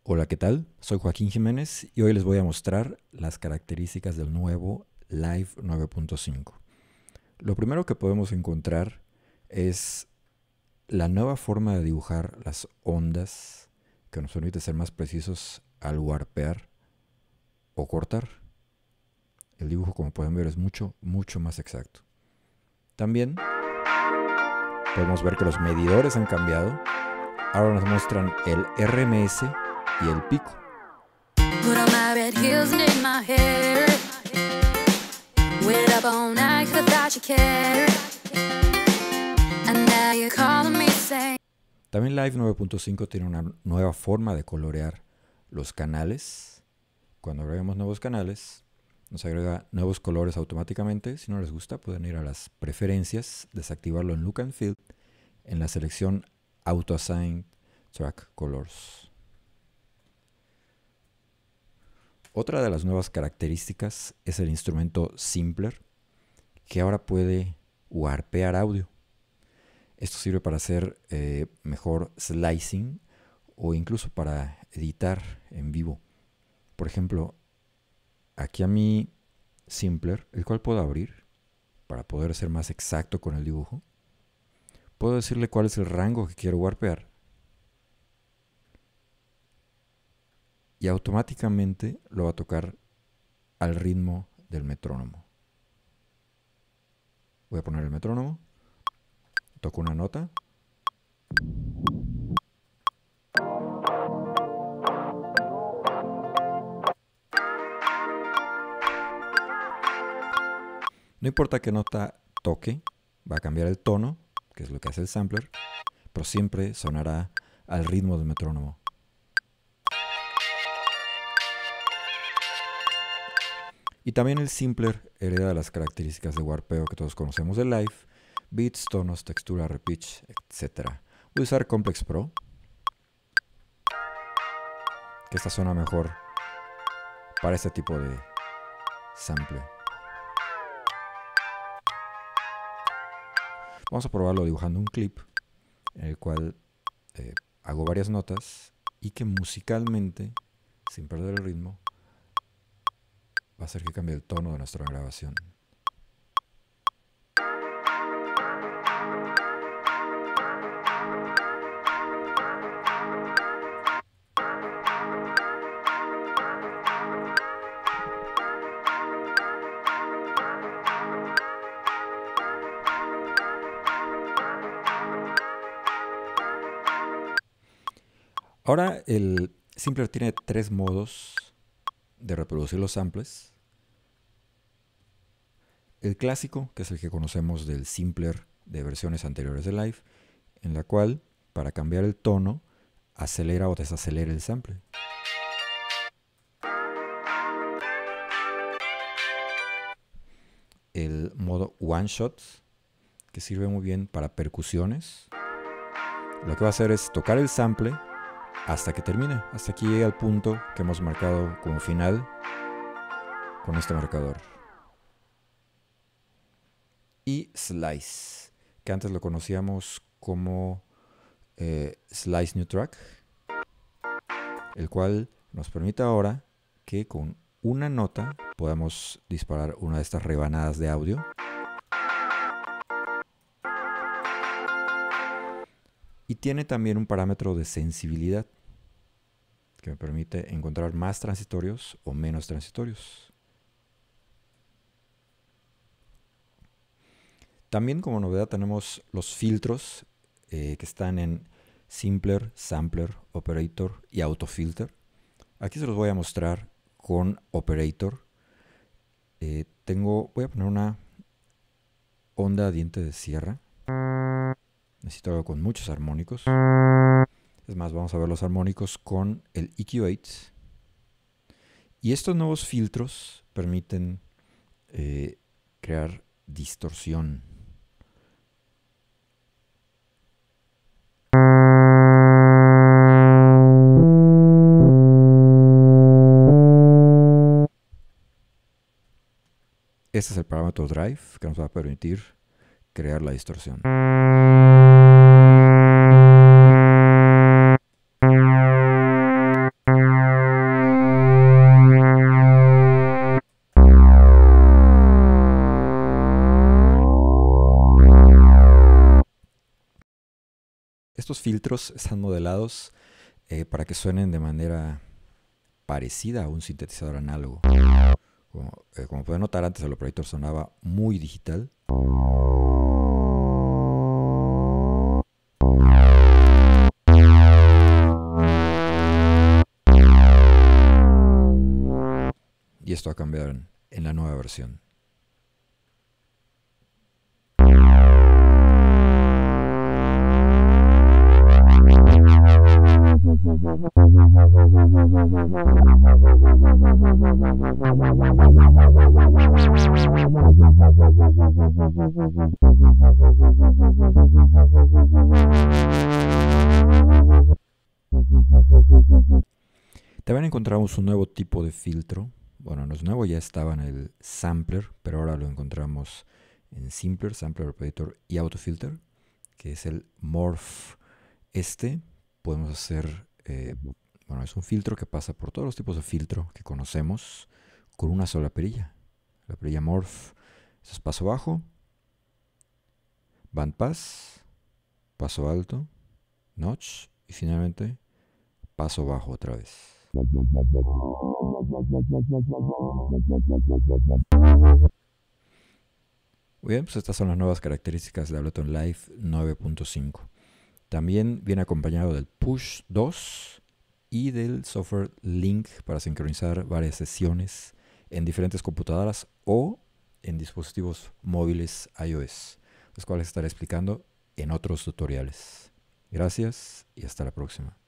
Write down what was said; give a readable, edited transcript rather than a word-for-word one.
Hola, ¿qué tal? Soy Joaquín Jiménez y hoy les voy a mostrar las características del nuevo Live 9.5. Lo primero que podemos encontrar es la nueva forma de dibujar las ondas que nos permite ser más precisos al warpear o cortar. El dibujo, como pueden ver, es mucho más exacto. También podemos ver que los medidores han cambiado. Ahora nos muestran el RMS y el pico. Put on my red heels and did my hair. Waited up all night 'cause I thought you cared. And now you're calling me saying. También Live 9.5 tiene una nueva forma de colorear los canales. Cuando agregamos nuevos canales, nos agrega nuevos colores automáticamente. Si no les gusta, pueden ir a las preferencias, desactivarlo en Look and Feel, en la selección Auto Assign Track Colors. Otra de las nuevas características es el instrumento Simpler, que ahora puede warpear audio. Esto sirve para hacer mejor slicing o incluso para editar en vivo. Por ejemplo, aquí a mi Simpler, el cual puedo abrir para poder ser más exacto con el dibujo, puedo decirle cuál es el rango que quiero warpear y automáticamente lo va a tocar al ritmo del metrónomo. Voy a poner el metrónomo, toco una nota. No importa qué nota toque, va a cambiar el tono, que es lo que hace el sampler, pero siempre sonará al ritmo del metrónomo. Y también el Simpler hereda las características de warpeo que todos conocemos del Live: beats, tonos, textura, repitch, etc. Voy a usar Complex Pro, que esta suena mejor para este tipo de sample. Vamos a probarlo dibujando un clip en el cual hago varias notas y que musicalmente, sin perder el ritmo, va a hacer que cambie el tono de nuestra grabación. Ahora el Simpler tiene 3 modos de reproducir los samples. El clásico, que es el que conocemos del Simpler de versiones anteriores de Live, en la cual, para cambiar el tono, acelera o desacelera el sample. El modo One Shot, que sirve muy bien para percusiones. Lo que va a hacer es tocar el sample hasta que termine, hasta que llegue al punto que hemos marcado como final con este marcador. Y Slice, que antes lo conocíamos como Slice New Track, el cual nos permite ahora que con una nota podamos disparar una de estas rebanadas de audio. Y tiene también un parámetro de sensibilidad que me permite encontrar más transitorios o menos transitorios. También como novedad tenemos los filtros que están en Simpler, Sampler, Operator y Autofilter. Aquí se los voy a mostrar con Operator. Voy a poner una onda diente de sierra. Necesito algo con muchos armónicos. Es más, vamos a ver los armónicos con el EQ8. Y estos nuevos filtros permiten crear distorsión. Este es el parámetro Drive que nos va a permitir crear la distorsión. filtros están modelados para que suenen de manera parecida a un sintetizador análogo. Como pueden notar, antes el Operator sonaba muy digital. Y esto va a cambiar en la nueva versión. También encontramos un nuevo tipo de filtro. Bueno, no es nuevo, ya estaba en el Sampler, pero ahora lo encontramos en Simpler, Sampler, Operator y Autofilter, que es el Morph. Podemos hacer, bueno, es un filtro que pasa por todos los tipos de filtro que conocemos con una sola perilla. La perilla Morph. Eso es paso bajo, bandpass, paso alto, notch y finalmente paso bajo otra vez. Muy bien, pues estas son las nuevas características de Ableton Live 9.5. También viene acompañado del Push 2 y del software Link para sincronizar varias sesiones en diferentes computadoras o en dispositivos móviles iOS, los cuales estaré explicando en otros tutoriales. Gracias y hasta la próxima.